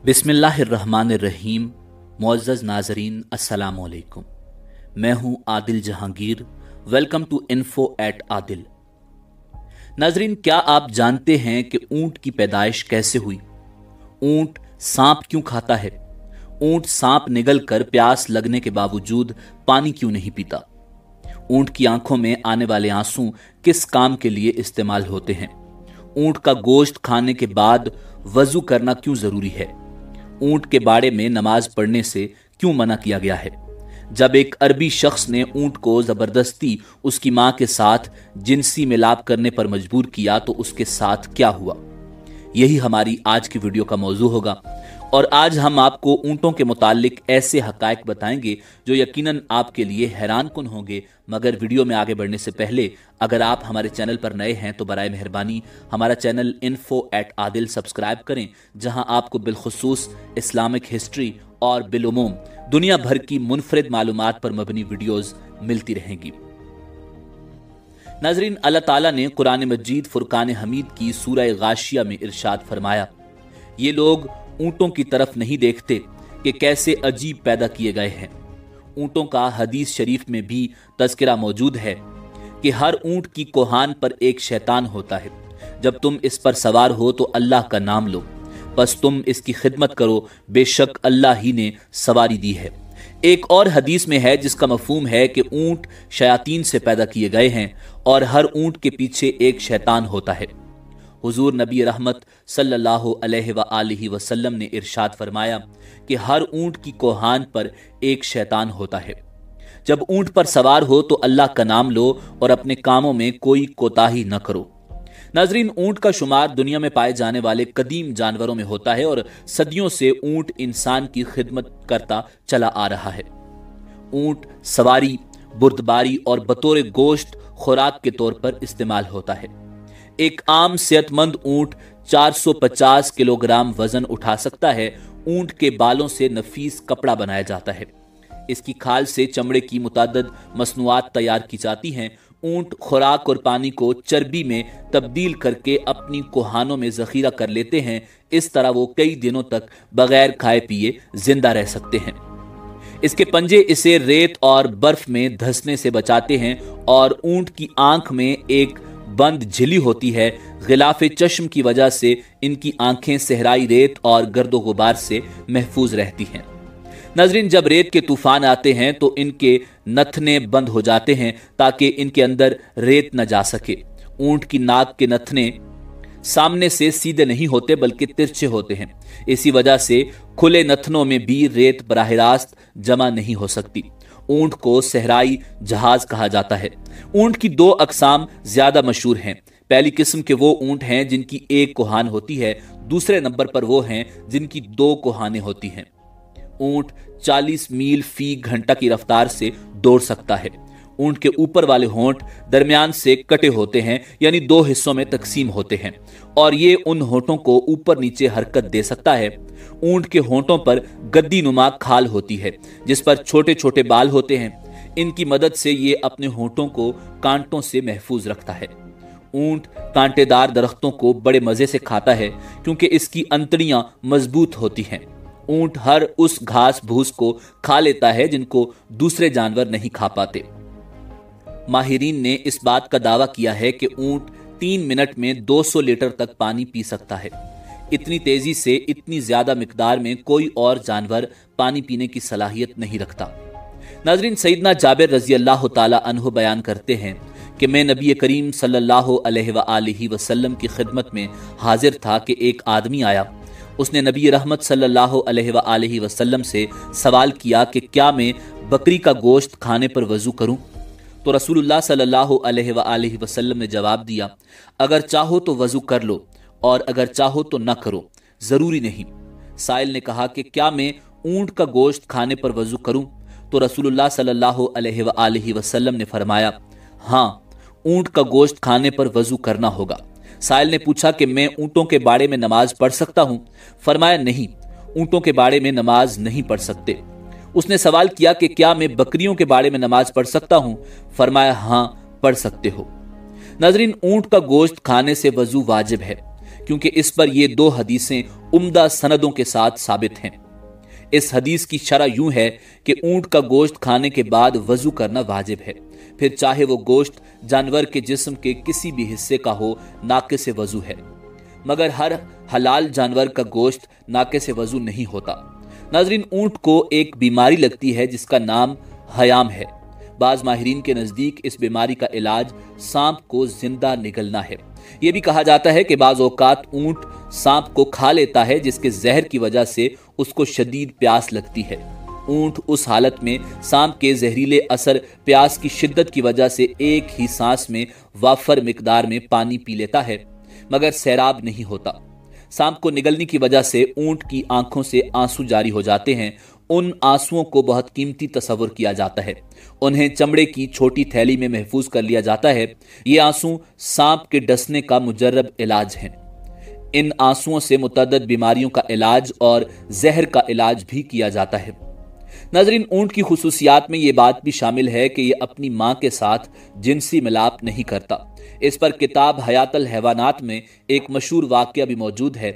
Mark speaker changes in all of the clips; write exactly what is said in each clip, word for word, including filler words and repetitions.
Speaker 1: बिस्मिल्लाहिर्रहमानिर्रहीम। मुअज़्ज़ज़ नाज़रीन, अस्सलाम वालेकुम। मैं हूं Adil Jahangir. Welcome to info at Adil. नाज़रीन, क्या आप जानते हैं कि ऊंट की पैदाइश कैसे हुई? ऊंट सांप क्यों खाता है? ऊंट सांप निगल कर प्यास लगने के बावजूद पानी क्यों नहीं पीता? ऊंट की आंखों में आने वाले आंसू किस काम के लिए इस्तेमाल होते हैं? ऊंट का गोश्त खाने के बाद वजू करना क्यों जरूरी है? ऊंट के बाड़े में नमाज पढ़ने से क्यों मना किया गया है? जब एक अरबी शख्स ने ऊंट को जबरदस्ती उसकी मां के साथ जिनसी मिलाप करने पर मजबूर किया तो उसके साथ क्या हुआ? यही हमारी आज की वीडियो का मौजू होगा। और आज हम आपको ऊंटों के मुतालिक ऐसे हकायक बताएंगे जो यकीनन आपके लिए हैरान कुन होंगे। मगर वीडियो में आगे बढ़ने से पहले अगर आप हमारे चैनल पर नए हैं तो बराए मेहरबानी हमारा channel info at Adil subscribe करें, जहां आपको बिलखुसूस इस्लामिक हिस्ट्री और बिलुमूम दुनिया भर की मुनफरिद मालूमात पर मबनी वीडियोस मिलती रहेंगी। नाज़रीन, अल्लाह ताला ने कुरान मजीद फुरकान हमीद की सूरह गाशिया में इरशाद फरमाया, ये लोग ऊंटों की तरफ नहीं देखते कि कैसे अजीब पैदा किए गए हैं। ऊंटों का हदीस शरीफ में भी तज़किरा मौजूद है कि हर ऊंट की कोहान पर एक शैतान होता है। जब तुम इस पर सवार हो तो अल्लाह का नाम लो, बस तुम इसकी खिदमत करो, बेशक अल्लाह ही ने सवारी दी है। एक और हदीस में है जिसका मफहूम है कि ऊंट शयातीन से पैदा किए गए हैं और हर ऊंट के पीछे एक शैतान होता है। हुजूर नबी रहमत सल्लल्लाहु अलैहि वआलिहि वसल्लम ने इरशाद फरमाया कि हर ऊंट की कोहान पर एक शैतान होता है। जब ऊंट पर सवार हो तो अल्लाह का नाम लो और अपने कामों में कोई कोताही न करो। नाजरीन, ऊंट का शुमार दुनिया में पाए जाने वाले कदीम जानवरों में होता है और सदियों से ऊंट इंसान की खिदमत करता चला आ रहा है। ऊंट सवारी, बुर्दबारी और बतौर गोश्त खुराक के तौर पर इस्तेमाल होता है। एक आम सेहतमंद ऊंट चार सौ पचास किलोग्राम वजन उठा सकता है। ऊंट के बालों से नफीस कपड़ा बनाया जाता है। इसकी खाल से चमड़े की मुतादद मसनूआत तैयार की जाती हैं। ऊंट खुराक और पानी को चर्बी में तब्दील करके अपनी कोहानों में जखीरा कर लेते हैं। इस तरह वो कई दिनों तक बगैर खाए पिए जिंदा रह सकते हैं। इसके पंजे इसे रेत और बर्फ में धंसने से बचाते हैं और ऊंट की आंख में एक बंद झिली होती है। गिलाफ चश्म की वजह से इनकी आंखें सहराई रेत और गर्दो गुबार से महफूज रहती हैं। नाज़रीन, जब रेत के तूफान आते हैं तो इनके नथने बंद हो जाते हैं ताकि इनके अंदर रेत न जा सके। ऊंट की नाक के नथने सामने से सीधे नहीं होते बल्कि तिरछे होते हैं। इसी वजह से खुले नथनों में भी रेत बराह रास्त जमा नहीं हो सकती। ऊंट को सहराई जहाज कहा जाता है। ऊंट की दो अकसाम ज्यादा मशहूर हैं। पहली किस्म के वो ऊंट हैं जिनकी एक कोहान होती है। दूसरे नंबर पर वो हैं जिनकी दो कोहानें होती हैं। ऊंट चालीस मील फी घंटा की रफ्तार से दौड़ सकता है। ऊंट के ऊपर वाले होंठ दरमियान से कटे होते हैं, यानी दो हिस्सों में तकसीम होते हैं, और ये उन होंठों को ऊपर नीचे हरकत दे सकता है। ऊंट के होंठों पर गद्दी नुमा खाल होती है जिस पर छोटे छोटे बाल होते हैं। इनकी मदद से ये अपने होंठों को कांटों से महफूज रखता है। ऊंट कांटेदार दरख्तों को बड़े मजे से खाता है क्योंकि इसकी अंतड़ियां मजबूत होती हैं। ऊंट हर उस घास भूस को खा लेता है जिनको दूसरे जानवर नहीं खा पाते। माहिरीन ने इस बात का दावा किया है कि ऊंट तीन मिनट में दो सौ लीटर तक पानी पी सकता है। इतनी तेजी से इतनी ज्यादा मिकदार में कोई और जानवर पानी पीने की सलाहियत नहीं रखता। नाजरीन, सईदना जाबिर रजी अल्लाह ताला अन्हु बयान करते हैं कि मैं नबी करीम सल्लल्लाहु अलैहि वसल्लम की खिदमत में हाजिर था कि एक आदमी आया। उसने नबी रहमत सल्लल्लाहु अलैहि वसल्लम से सवाल किया कि क्या मैं बकरी का गोश्त खाने पर वजू करूं? तो रसूलुल्लाह सल्लल्लाहु अलैहि वसल्लम ने जवाब दिया, अगर चाहो तो वजू कर लो और अगर चाहो तो न करो, जरूरी नहीं। साइल ने कहा कि क्या मैं ऊंट का गोश्त खाने पर वजू करूं? तो रसूलुल्लाह सल्लल्लाहु अलैहि वसल्लम ने फरमाया, हाँ, ऊंट का गोश्त खाने पर वजू करना होगा। साइल ने पूछा कि मैं ऊंटों के बाड़े में नमाज पढ़ सकता हूं? फरमाया, नहीं, ऊंटों के बाड़े में नमाज नहीं पढ़ सकते। उसने सवाल किया कि क्या मैं बकरियों के बाड़े में नमाज पढ़ सकता हूं? फरमाया, हाँ, पढ़ सकते हो। नाजरीन, ऊंट का गोश्त खाने से वजू वाजिब है क्योंकि इस पर ये दो हदीसें उम्दा सनदों के साथ साबित हैं। इस हदीस की शरह यूं है कि ऊंट का गोश्त खाने के बाद वजू करना वाजिब है, फिर चाहे वो गोश्त जानवर के जिस्म के किसी भी हिस्से का हो, नाक़िस वजू है। मगर हर हलाल जानवर का गोश्त नाक़िस वजू नहीं होता। नाज़रीन, ऊंट को एक बीमारी लगती है जिसका नाम हयाम है। बाज़ माहिरीन के नज़दीक इस बीमारी का इलाज सांप को जिंदा निगलना है। यह भी कहा जाता है कि बाज़ औक़ात ऊंट सांप को खा लेता है, जिसके जहर की वजह से उसको शदीद प्यास लगती है। ऊंट उस हालत में सांप के जहरीले असर, प्यास की शिद्दत की वजह से एक ही सांस में वाफर मिकदार में पानी पी लेता है, मगर सैराब नहीं होता। सांप को निगलने की वजह से ऊंट की आंखों से आंसू जारी हो जाते हैं। उन आंसुओं को बहुत कीमती तस्वुर किया जाता है। उन्हें चमड़े की छोटी थैली में महफूज कर लिया जाता है। ये आंसू सांप के डसने का मुजर्रब इलाज हैं। इन आंसुओं से मुतअद्दिद बीमारियों का इलाज और जहर का इलाज भी किया जाता है। नाज़रीन, ऊंट की खुसूसियात में ये बात भी शामिल है कि यह अपनी मां के साथ जिनसी मिलाप नहीं करता। इस पर किताब हयातुल हैवानात में एक मशहूर वाक़या भी मौजूद है।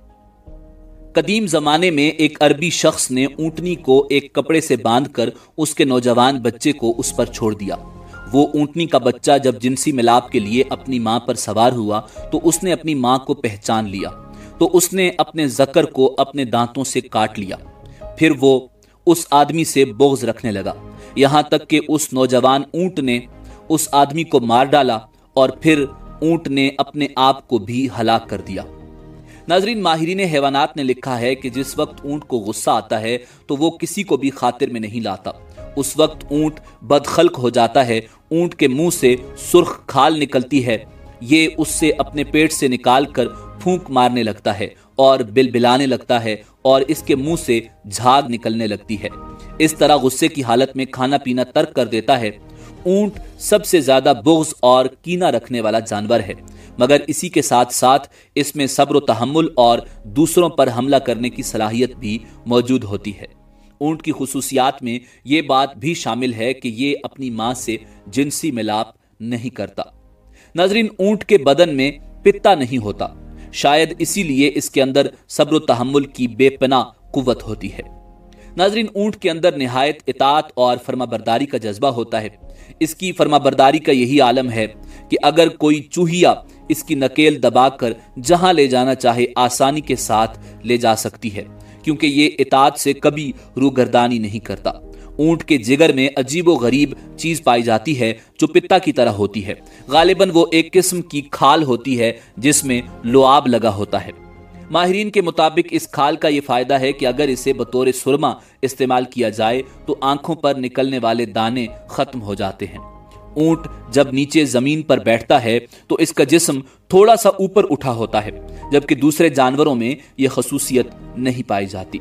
Speaker 1: कदीम जमाने में एक अरबी शख्स ने ऊंटनी को एक कपड़े से बांधकर उसके नौजवान बच्चे को उस पर छोड़ दिया। वो ऊंटनी का बच्चा जब जिनसी मिलाप के लिए अपनी मां पर सवार हुआ तो उसने अपनी मां को पहचान लिया, तो उसने अपने ज़कर को अपने दांतों से काट लिया। फिर वो उस आदमी से बुग़्ज़ रखने लगा, यहां तक कि उस नौजवान ऊंट ने उस आदमी को मार डाला और फिर ऊंट ने अपने आप को भी हलाक कर दिया। नाज़रीन, माहिरीन हैवानात ने लिखा है कि जिस वक्त ऊंट को गुस्सा आता है तो वो किसी को भी खातिर में नहीं लाता। उस वक्त ऊंट बदखल्क हो जाता है। ऊंट के मुंह से सुर्ख खाल निकलती है। ये उससे अपने पेट से निकाल कर फूंक मारने लगता है और बिलबिलाने लगता है और इसके मुंह से झाग निकलने लगती है। इस तरह गुस्से की हालत में खाना पीना तर्क कर देता है। ऊंट सबसे ज्यादा बुग़्ज़ और कीना रखने वाला जानवर है, मगर इसी के साथ साथ इसमें सब्र तहम्मुल और दूसरों पर हमला करने की सलाहियत भी मौजूद होती है। ऊंट की खुसूसियात में ये बात भी शामिल है कि ये अपनी मां से जिनसी मिलाप नहीं करता। नाज़रीन, ऊंट के बदन में पित्ता नहीं होता, शायद इसीलिए इसके अंदर सब्र तहम्मुल की बेपनाह कुव्वत होती है। नाज़रीन, ऊंट के अंदर निहायत इताअत और फर्माबरदारी का जज्बा होता है। इसकी फर्माबरदारी का यही आलम है कि अगर कोई चूहिया इसकी नकेल दबाकर जहां ले जाना चाहे आसानी के साथ ले जा सकती है, क्योंकि ये इताअत से कभी रूगर्दानी नहीं करता। ऊंट के जिगर में अजीबो गरीब चीज पाई जाती है जो पित्ता की तरह होती है। गालिबन वो एक किस्म की खाल होती है जिसमें लुआब लगा होता है। माहिरीन के मुताबिक इस खाल का ये फायदा है कि अगर इसे बतौर सुरमा इस्तेमाल किया जाए तो आंखों पर निकलने वाले दाने खत्म हो जाते हैं। ऊंट जब नीचे जमीन पर बैठता है तो इसका जिस्म थोड़ा सा ऊपर उठा होता है, जबकि दूसरे जानवरों में यह खसूसियत नहीं पाई जाती।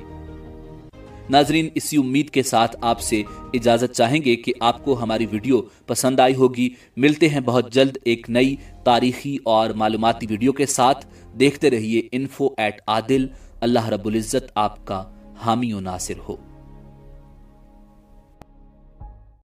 Speaker 1: नाजरीन, इसी उम्मीद के साथ आपसे इजाजत चाहेंगे कि आपको हमारी वीडियो पसंद आई होगी। मिलते हैं बहुत जल्द एक नई तारीखी और मालूमाती वीडियो के साथ। देखते रहिए इन्फो एट आदिल। अल्लाह रब्बुल इज्जत आपका हामी व नासिर हो।